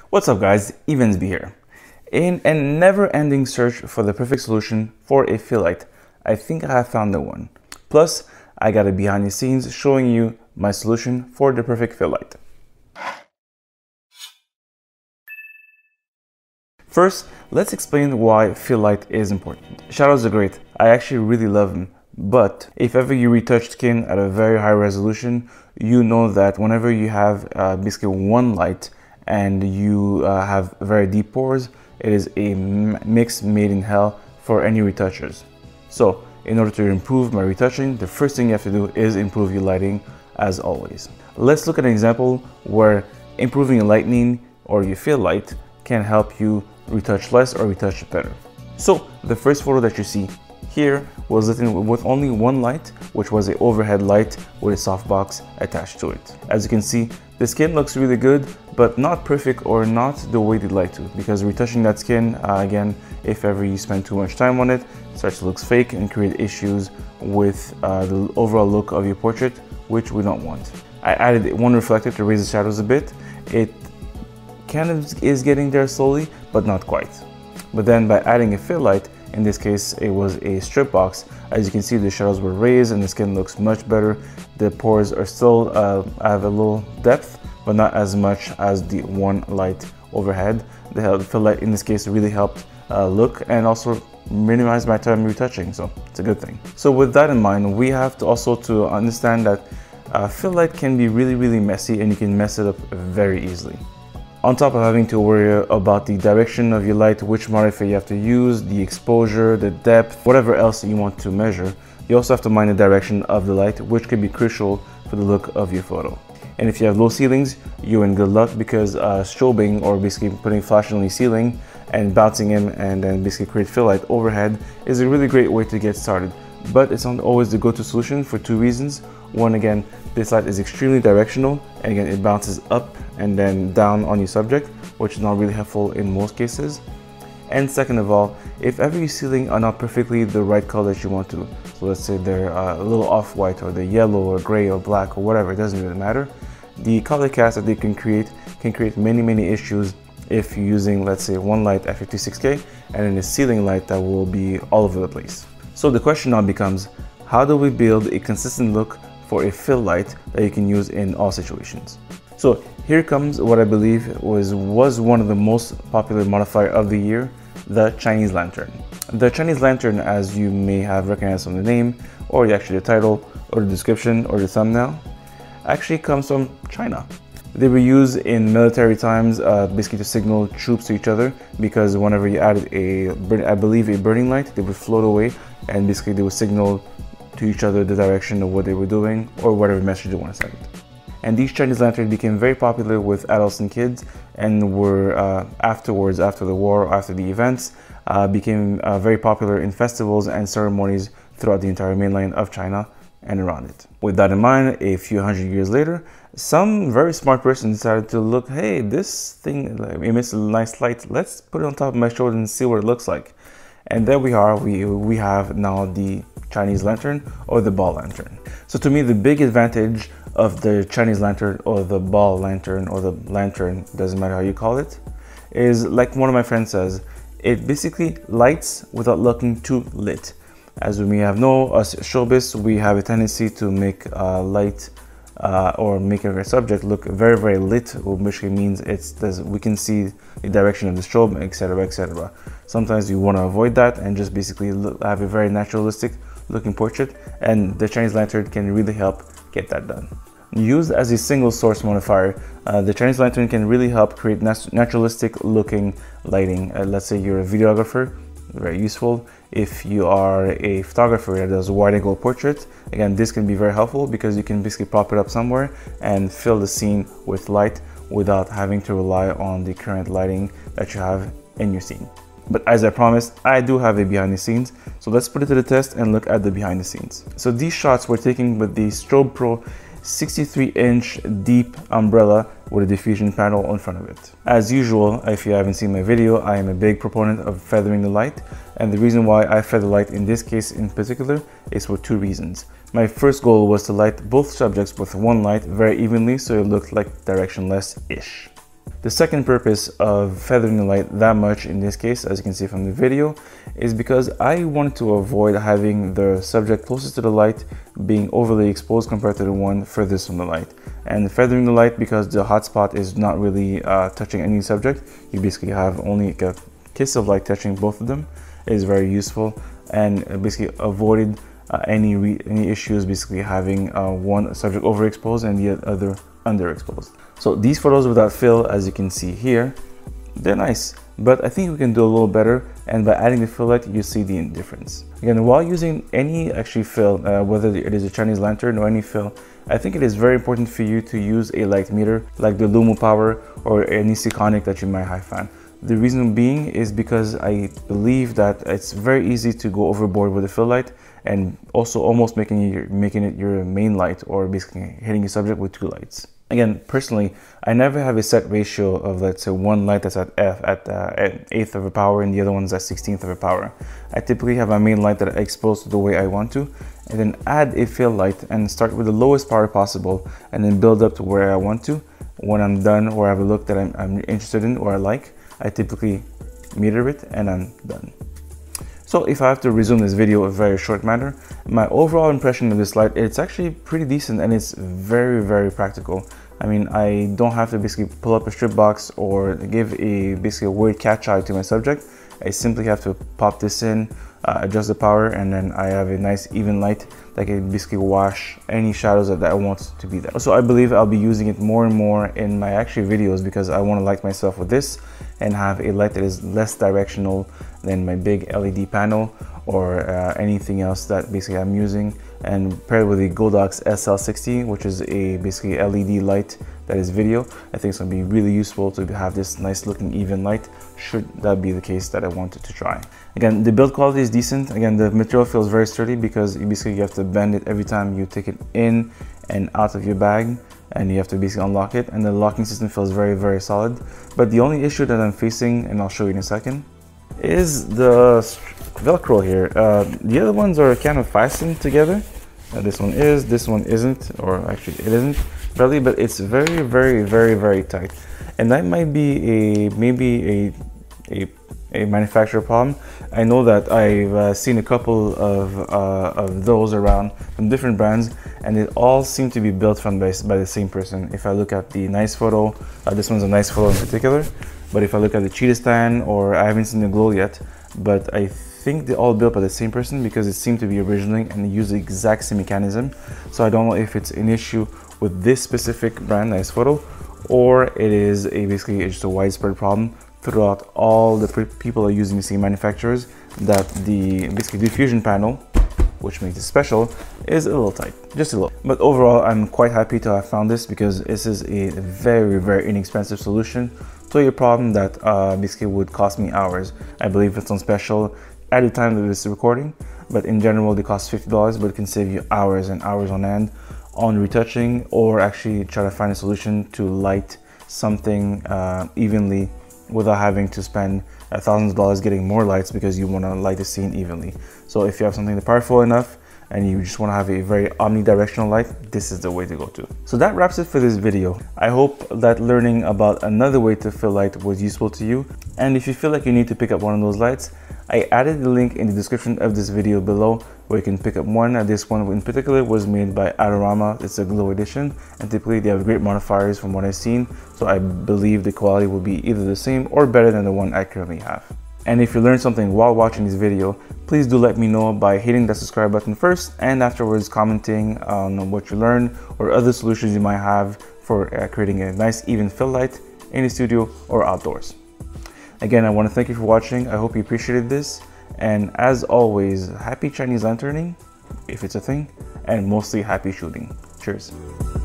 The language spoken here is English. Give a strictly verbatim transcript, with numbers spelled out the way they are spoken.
What's up guys, YvensB here. In a never-ending search for the perfect solution for a fill light, I think I have found the one. Plus, I got a behind the scenes showing you my solution for the perfect fill light. First, let's explain why fill light is important. Shadows are great, I actually really love them. But if ever you retouch skin at a very high resolution, you know that whenever you have uh, basically one light and you uh, have very deep pores, it is a mix made in hell for any retouchers. So in order to improve my retouching, the first thing you have to do is improve your lighting as always. Let's look at an example where improving your lighting or your fill light can help you retouch less or retouch better. So the first photo that you see here was lit with only one light, which was an overhead light with a softbox attached to it. As you can see, the skin looks really good, but not perfect or not the way they'd like to, because retouching that skin, uh, again, if ever you spend too much time on it, it starts to look fake and create issues with uh, the overall look of your portrait, which we don't want. I added one reflector to raise the shadows a bit. It kind of is getting there slowly, but not quite. But then by adding a fill light, in this case, it was a strip box. As you can see, the shadows were raised and the skin looks much better. The pores are still uh, have a little depth, but not as much as the one light overhead. The fill light in this case really helped uh, look and also minimize my time retouching, so it's a good thing. So with that in mind, we have to also to understand that uh, fill light can be really, really messy and you can mess it up very easily. On top of having to worry about the direction of your light, which modifier you have to use, the exposure, the depth, whatever else you want to measure, you also have to mind the direction of the light, which can be crucial for the look of your photo. And if you have low ceilings, you're in good luck, because uh, strobing, or basically putting flash on your ceiling and bouncing in and then basically create fill light overhead, is a really great way to get started. But it's not always the go-to solution for two reasons. One, again, this light is extremely directional, and again, it bounces up and then down on your subject, which is not really helpful in most cases. And second of all, if ever your ceiling are not perfectly the right color that you want to, so let's say they're uh, a little off-white or they're yellow or gray or black or whatever, it doesn't really matter. The color cast that they can create can create many, many issues if you're using, let's say, one light at fifty-six K and then a ceiling light that will be all over the place. So the question now becomes, how do we build a consistent look for a fill light that you can use in all situations? So here comes what I believe was, was one of the most popular modifier of the year, the Chinese lantern. The Chinese lantern, as you may have recognized from the name, or actually the title, or the description, or the thumbnail, actually comes from China. They were used in military times, uh, basically to signal troops to each other, because whenever you added a, I believe, a burning light, they would float away, and basically they would signal to each other the direction of what they were doing, or whatever message they want to send. And these Chinese lanterns became very popular with adults and kids, and were uh, afterwards, after the war, after the events, uh, became uh, very popular in festivals and ceremonies throughout the entire mainland of China and around it. With that in mind, a few hundred years later, some very smart person decided to look, hey, this thing emits a nice light, let's put it on top of my shoulder and see what it looks like. And there we are, we, we have now the Chinese lantern, or the ball lantern. So to me, the big advantage of the Chinese lantern, or the ball lantern, or the lantern, doesn't matter how you call it, is like one of my friends says, it basically lights without looking too lit. As we may have know, us showbiz, we have a tendency to make uh, light uh, or make a subject look very, very lit, which means it's there's, we can see the direction of the strobe, et cetera, et cetera. Sometimes you want to avoid that and just basically look, have a very naturalistic looking portrait, and the Chinese lantern can really help get that done. Used as a single source modifier, uh, the Chinese lantern can really help create nat naturalistic looking lighting. Uh, let's say you're a videographer, very useful. If you are a photographer that does wide angle portraits, again, this can be very helpful, because you can basically prop it up somewhere and fill the scene with light without having to rely on the current lighting that you have in your scene. But as I promised, I do have a behind the scenes, so let's put it to the test and look at the behind the scenes. So these shots were taken with the Strobe Pro sixty-three inch deep umbrella with a diffusion panel in front of it. As usual, if you haven't seen my video, I am a big proponent of feathering the light, and the reason why I feather light in this case in particular is for two reasons. My first goal was to light both subjects with one light very evenly, so it looked like directionless-ish. The second purpose of feathering the light that much in this case, as you can see from the video, is because I wanted to avoid having the subject closest to the light being overly exposed compared to the one furthest from the light. And feathering the light, because the hotspot is not really uh, touching any subject, you basically have only a kiss of light touching both of them, is very useful, and basically avoided uh, any, re any issues basically having uh, one subject overexposed and the other underexposed. So these photos without fill, as you can see here, they're nice, but I think we can do a little better, and by adding the fill light you see the difference. Again, while using any actually fill, uh, whether it is a Chinese lantern or any fill, I think it is very important for you to use a light meter like the Lumo Power or any Seconic that you might have found. The reason being is because I believe that it's very easy to go overboard with the fill light and also almost making it, making it your main light, or basically hitting your subject with two lights. Again, personally, I never have a set ratio of, let's say, one light that's at F at, uh, at eighth of a power and the other one's at sixteenth of a power. I typically have my main light that I expose to the way I want to, and then add a fill light and start with the lowest power possible and then build up to where I want to. When I'm done or I have a look that I'm, I'm interested in or I like, I typically meter it and I'm done. So if I have to resume this video in a very short manner, my overall impression of this light, it's actually pretty decent and it's very, very practical. I mean, I don't have to basically pull up a strip box or give a basically a weird catch eye to my subject. I simply have to pop this in, uh, adjust the power, and then I have a nice even light that can basically wash any shadows that, that I want to be there. So I believe I'll be using it more and more in my actual videos because I want to light myself with this and have a light that is less directional than my big L E D panel or uh, anything else that basically I'm using, and paired with the Godox S L sixty, which is a basically L E D light that is video. I think it's going to be really useful to have this nice looking even light, should that be the case that I wanted to try. Again, the build quality is decent. Again, the material feels very sturdy because you basically you have to bend it every time you take it in and out of your bag, and you have to basically unlock it, and the locking system feels very, very solid. But the only issue that I'm facing, and I'll show you in a second, is the Velcro here. Uh, the other ones are kind of fastened together. Uh, this one is, this one isn't, or actually it isn't really, but it's very, very, very, very tight. And that might be a, maybe a, a, a manufacturer problem. I know that I've uh, seen a couple of, uh, of those around from different brands, and it all seem to be built from by, by the same person. If I look at the nice photo, uh, this one's a nice photo in particular, but if I look at the Cheetah Stand, or I haven't seen the Glow yet, but I think they're all built by the same person because it seemed to be originally and they use the exact same mechanism. So I don't know if it's an issue with this specific brand, Nice Photo, or it is a basically just a widespread problem throughout all the people are using the same manufacturers, that the basically diffusion panel, which makes it special, is a little tight, just a little. But overall, I'm quite happy to have found this because this is a very, very inexpensive solution to a problem that uh, basically would cost me hours. I believe it's on special at the time of this recording, but in general they cost fifty dollars, but it can save you hours and hours on end on retouching, or actually try to find a solution to light something uh, evenly without having to spend uh, thousands of dollars getting more lights because you want to light the scene evenly. So if you have something that's powerful enough and you just want to have a very omnidirectional light, this is the way to go to. So that wraps it for this video. I hope that learning about another way to fill light was useful to you. And if you feel like you need to pick up one of those lights, I added the link in the description of this video below where you can pick up one. And this one in particular was made by Adorama. It's a glow edition, and typically they have great modifiers from what I've seen. So I believe the quality will be either the same or better than the one I currently have. And if you learned something while watching this video, please do let me know by hitting that subscribe button first, and afterwards commenting on what you learned or other solutions you might have for uh, creating a nice even fill light in the studio or outdoors. Again, I want to thank you for watching. I hope you appreciated this. And as always, happy Chinese lanterning, if it's a thing, and mostly happy shooting. Cheers.